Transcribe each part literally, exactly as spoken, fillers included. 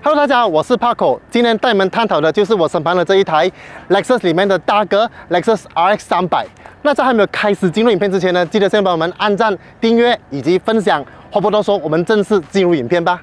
Hello， 大家好，我是 Paco。今天带你们探讨的就是我身旁的这一台 Lexus 里面的大哥 Lexus R X 三百。那在还没有开始进入影片之前呢，记得先帮我们按赞、订阅以及分享。话不多说，我们正式进入影片吧。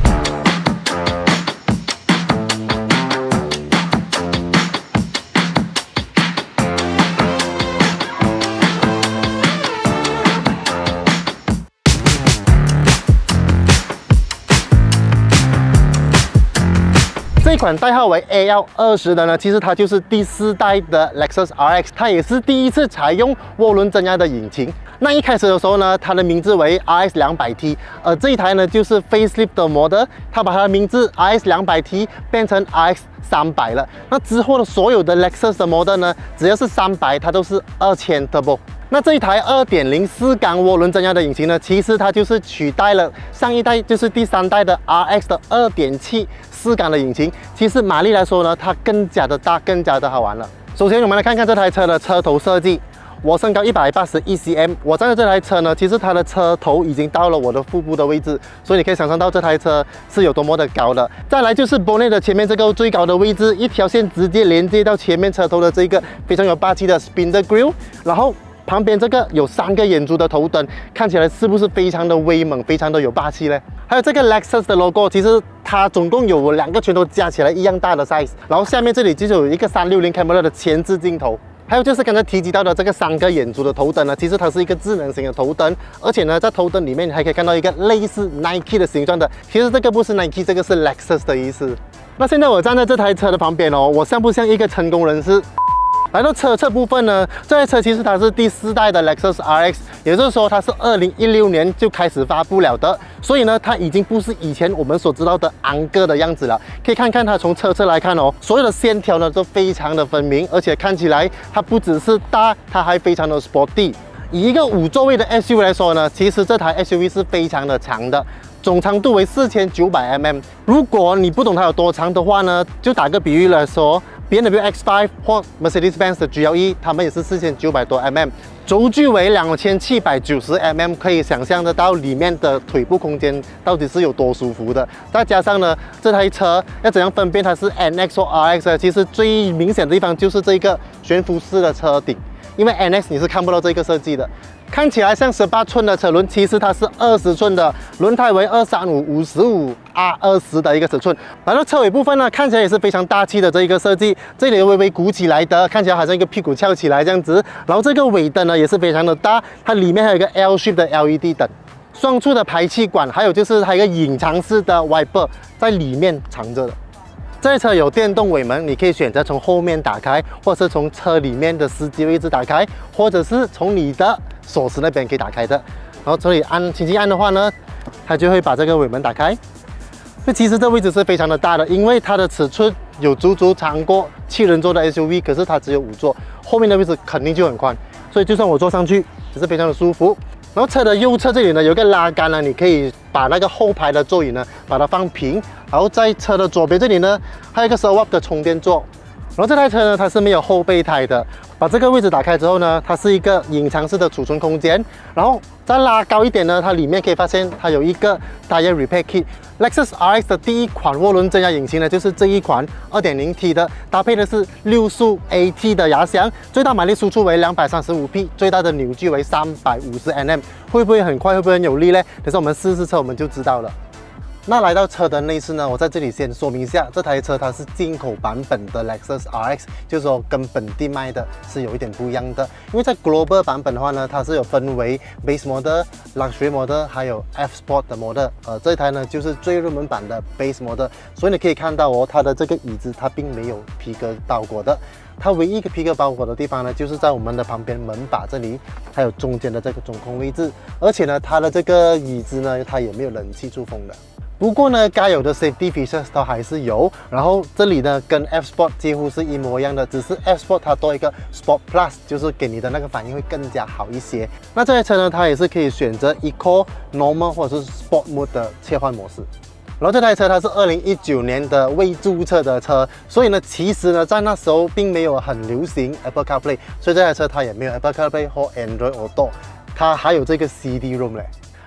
这一款代号为 A L 二十的呢，其实它就是第四代的 Lexus R X， 它也是第一次采用涡轮增压的引擎。那一开始的时候呢，它的名字为 R X 两百 T， 而这一台呢就是 facelift 的 model， 它把它的名字 R X 两百 T 变成 R X 三百了。那之后的所有的 Lexus 的 model 呢，只要是三百，它都是二千 turbo。 那这一台 二点零 四缸涡轮增压的引擎呢，其实它就是取代了上一代，就是第三代的 R X 的 二点七 四缸的引擎。其实马力来说呢，它更加的大，更加的好玩了。首先，我们来看看这台车的车头设计。我身高一百八十一 C M， 我站的这台车呢，其实它的车头已经到了我的腹部的位置，所以你可以想象到这台车是有多么的高的。再来就是 bonnet 的前面这个最高的位置，一条线直接连接到前面车头的这个非常有霸气的 Spindle Grille， 然后 旁边这个有三个眼珠的头灯，看起来是不是非常的威猛，非常的有霸气呢？还有这个 Lexus 的 logo， 其实它总共有两个拳头加起来一样大的 size， 然后下面这里就有一个三六零 camera 的前置镜头。 还有就是刚才提及到的这个三个眼珠的头灯呢，其实它是一个智能型的头灯，而且呢，在头灯里面你还可以看到一个类似 Nike 的形状的，其实这个不是 Nike， 这个是 Lexus 的意思。那现在我站在这台车的旁边哦，我像不像一个成功人士？ 来到车侧部分呢，这台车其实它是第四代的 Lexus R X， 也就是说它是二零一六年就开始发布了的，所以呢，它已经不是以前我们所知道的昂个的样子了。可以看看它从车侧来看哦，所有的线条呢都非常的分明，而且看起来它不只是大，它还非常的 sporty。以一个五座位的 S U V 来说呢，其实这台 S U V 是非常的长的。 总长度为四千九百 mm。如果你不懂它有多长的话呢，就打个比喻来说 ，B M W X 五 或 Mercedes-Benz 的 G L E， 它们也是四千九百多 mm， 轴距为两千七百九十 mm， 可以想象得到里面的腿部空间到底是有多舒服的。再加上呢，这台车要怎样分辨它是 N X 或 R X 呢？其实最明显的地方就是这个悬浮式的车顶，因为 N X 你是看不到这个设计的。 看起来像十八寸的车轮，其实它是二十寸的，轮胎为二三五 五十五 R 二十的一个尺寸。来到车尾部分呢，看起来也是非常大气的这一个设计，这里微微鼓起来的，看起来好像一个屁股翘起来这样子。然后这个尾灯呢也是非常的大，它里面还有一个 L shape 的 L E D 灯，双出的排气管，还有就是它有一个隐藏式的 wiper 在里面藏着的。 这台车有电动尾门，你可以选择从后面打开，或是从车里面的司机位置打开，或者是从你的锁匙那边可以打开的。然后这里按轻轻按的话呢，它就会把这个尾门打开。那其实这位置是非常的大的，因为它的尺寸有足足长过七人座的 S U V， 可是它只有五座，后面的位置肯定就很宽，所以就算我坐上去也是非常的舒服。 然后车的右侧这里呢有一个拉杆呢，你可以把那个后排的座椅呢把它放平。然后在车的左边这里呢还有一个十二瓦的充电座。然后这台车呢它是没有后备胎的。把这个位置打开之后呢，它是一个隐藏式的储存空间。然后再拉高一点呢，它里面可以发现它有一个 Tire Repair Kit。Lexus R X 的第一款涡轮增压引擎呢就是这一款 二点零 T 的，搭配的是六速 A T 的压箱，最大马力输出为两百三十五匹，最大的扭矩为三百五十 N M。会不会很快？会不会很有力呢？等下我们试试车我们就知道了。 那来到车的内饰呢，我在这里先说明一下，这台车它是进口版本的 Lexus R X， 就是说跟本地卖的是有一点不一样的。因为在 Global 版本的话呢，它是有分为 Base Model、Luxury Model 还有 F Sport 的 Model。呃，这一台呢就是最入门版的 Base Model， 所以你可以看到哦，它的这个椅子它并没有皮革包裹的。 它唯一一个皮革包裹的地方呢，就是在我们的旁边门把这里，还有中间的这个中空位置。而且呢，它的这个椅子呢，它也没有冷气出风的。不过呢，该有的 safety features 它还是有。然后这里呢，跟 F Sport 几乎是一模一样的，只是 F Sport 它多一个 Sport Plus， 就是给你的那个反应会更加好一些。那这台车呢，它也是可以选择 Eco、Normal 或者是 Sport Mode 的切换模式。 然后这台车它是二零一九年的未注册的车，所以呢，其实呢，在那时候并没有很流行 Apple CarPlay， 所以这台车它也没有 Apple CarPlay 或 Android Auto， 它还有这个 C D ROM 嘞。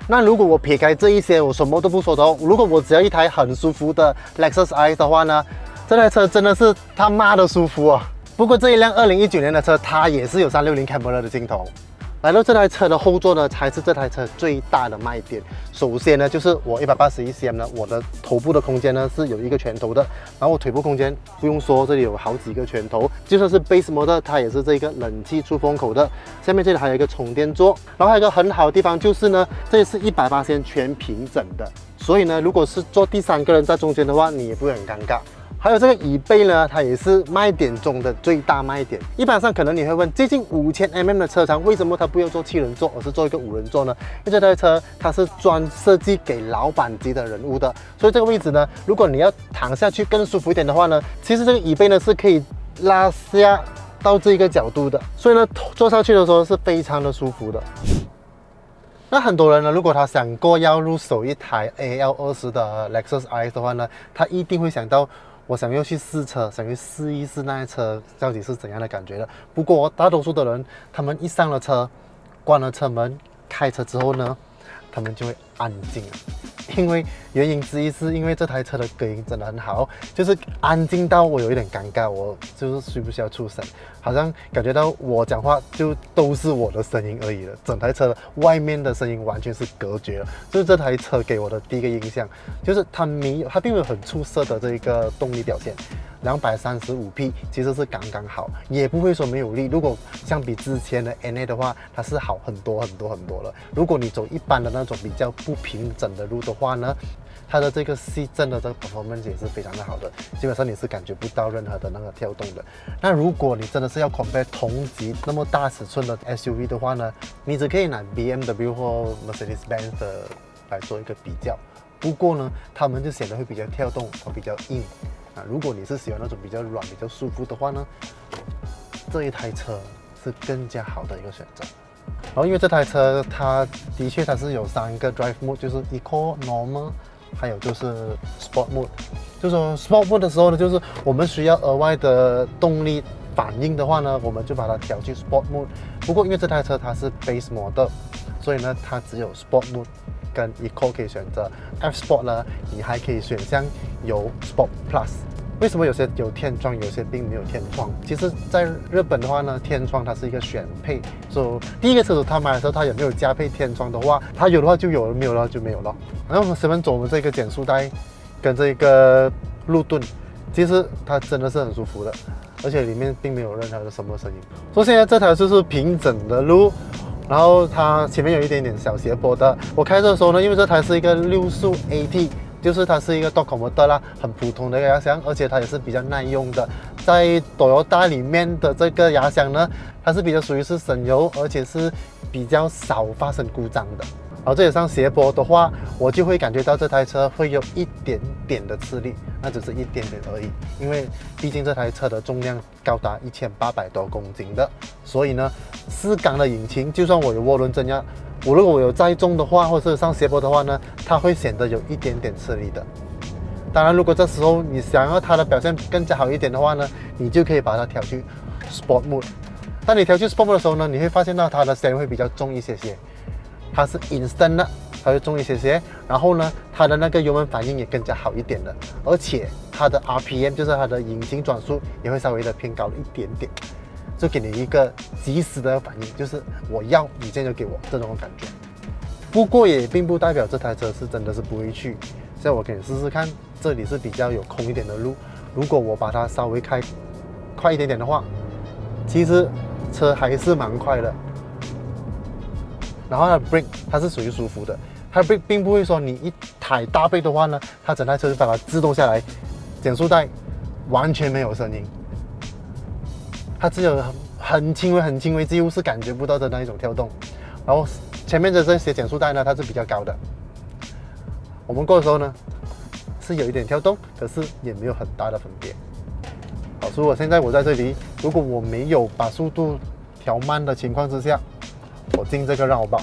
那如果我撇开这一些，我什么都不说的话，如果我只要一台很舒服的 Lexus R X 的话呢，这台车真的是他妈的舒服啊！不过这一辆二零一九年的车，它也是有三六零 camera 的镜头。来到这台车的后座呢，才是这台车最大的卖点。首先呢，就是我一百八十一 cm 呢，我的头部的空间呢是有一个拳头的，然后我腿部空间不用说，这里有好几个拳头。就算是 base model， 它也是这个冷气出风口的。下面这里还有一个充电座，然后还有一个很好的地方就是呢，这里是一百八十度全平整的，所以呢，如果是坐第三个人在中间的话，你也不会很尴尬。还有这个椅背呢，它也是卖点中的最大卖点。一般上可能你会问，接近五千 mm 的车长，为什么它不要做七人座，而是做一个五人座呢？因为这台车它是专设计给老板级的人物的，所以这个位置呢，如果你要躺下去更舒服一点的话呢，其实这个椅背呢是可以拉下到这个角度的，所以呢，坐上去的时候是非常的舒服的。那很多人呢，如果他想过要入手一台 A L 二十的 Lexus R X 的话呢，他一定会想到，我想要去试车，想去试一试那台车到底是怎样的感觉的。不过大多数的人，他们一上了车，关了车门，开车之后呢，他们就会安静了。因为原因之一是因为这台车的隔音真的很好，就是安静到我有一点尴尬，我就是需不需要出声，好像感觉到我讲话就都是我的声音而已了，整台车外面的声音完全是隔绝了。就是这台车给我的第一个印象，就是它没有，它并没有很出色的这个动力表现。两百三十五匹其实是刚刚好，也不会说没有力。如果相比之前的 N A 的话，它是好很多很多很多了。如果你走一般的那种比较不平整的路的话呢，它的这个细震的这个 performance 也是非常的好的，基本上你是感觉不到任何的那个跳动的。那如果你真的是要 compare 同级那么大尺寸的 S U V 的话呢，你只可以拿 B M W 或 Mercedes-Benz 的来做一个比较。不过呢，它们就显得会比较跳动和比较硬。啊，如果你是喜欢那种比较软、比较舒服的话呢，这一台车是更加好的一个选择。然后因为这台车它的确它是有三个 drive mode， 就是 Eco、Normal， 还有就是 Sport mode。就说 Sport mode 的时候呢，就是我们需要额外的动力反应的话呢，我们就把它调去 Sport mode。不过因为这台车它是 base model， 所以呢它只有 Sport mode跟 Eco 可以选择。F Sport 呢，你还可以选项有 Sport Plus。为什么有些有天窗，有些并没有天窗？其实，在日本的话呢，天窗它是一个选配，所以第一个车主他买的时候，他有没有加配天窗的话，他有的话就有，没有的话就没有了。然后我们随便走我们这个减速带跟这个路盾，其实它真的是很舒服的，而且里面并没有任何的什么声音。所以现在这台就是平整的路。然后它前面有一点点小斜坡的。我开的时候呢，因为这台是一个六速 A T， 就是它是一个 Top Motor 啦，很普通的一个压箱，而且它也是比较耐用的。在 Toyota 里面的这个压箱呢，它是比较属于是省油，而且是比较少发生故障的。然后这里上斜坡的话，我就会感觉到这台车会有一点点的吃力，那只是一点点而已。因为毕竟这台车的重量高达一千八百多公斤的，所以呢，四缸的引擎，就算我有涡轮增压，我如果我有载重的话，或者是上斜坡的话呢，它会显得有一点点吃力的。当然，如果这时候你想要它的表现更加好一点的话呢，你就可以把它调去 Sport Mode。当你调去 Sport Mode 的时候呢，你会发现到它的 steering 会比较重一些些。它是 instant 的，它会重一些些，然后呢，它的那个油门反应也更加好一点的，而且它的 R P M 就是它的引擎转速也会稍微的偏高了一点点，就给你一个及时的反应，就是我要你现在就给我这种感觉。不过也并不代表这台车是真的是不会去，现在我给你试试看，这里是比较有空一点的路，如果我把它稍微开快一点点的话，其实车还是蛮快的。然后它的 brake 它是属于舒服的，它的 brake 并不会说你一踩大 brake 的话呢，它整台车就把它自动下来，减速带完全没有声音，它只有很轻微很轻微，几乎是感觉不到的那一种跳动。然后前面的这些减速带呢，它是比较高的，我们过的时候呢是有一点跳动，可是也没有很大的分别。好，所以我现在我在这里，如果我没有把速度调慢的情况之下，我进这个绕道，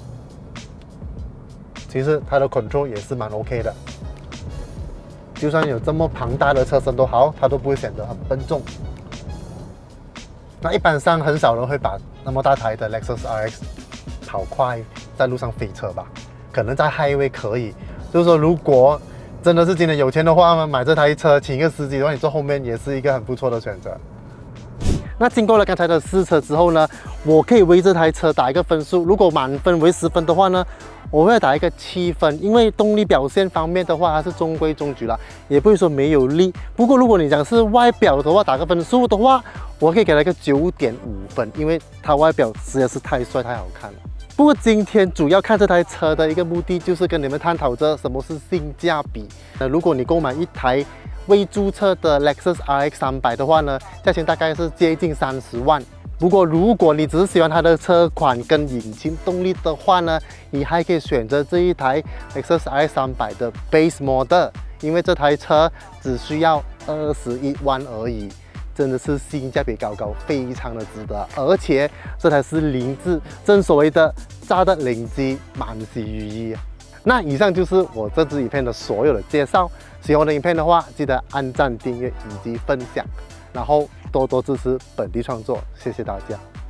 其实它的 control 也是蛮 OK 的，就算有这么庞大的车身都好，它都不会显得很笨重。那一般上很少人会把那么大台的 Lexus R X 跑快在路上飞车吧， 可能在 highway 可以，就是说如果真的是今天有钱的话，买这台车请一个司机的话，你坐后面也是一个很不错的选择。那经过了刚才的试车之后呢，我可以为这台车打一个分数。如果满分为十分的话呢，我会打一个七分，因为动力表现方面的话，它是中规中矩啦，也不会说没有力。不过如果你讲是外表的话，打个分数的话，我可以给它一个九点五分，因为它外表实在是太帅太好看了。不过今天主要看这台车的一个目的，就是跟你们探讨着什么是性价比。那如果你购买一台未注册的 Lexus R X 三百的话呢，价钱大概是接近三十万。不过如果你只是喜欢它的车款跟引擎动力的话呢，你还可以选择这一台 Lexus R X 三百的 Base Model， 因为这台车只需要二十一万而已。真的是性价比高高，非常的值得，而且这台是零至，正所谓的炸得零機，萬事如意。那以上就是我这支影片的所有的介绍。喜欢我的影片的话，记得按赞、订阅以及分享，然后多多支持本地创作，谢谢大家。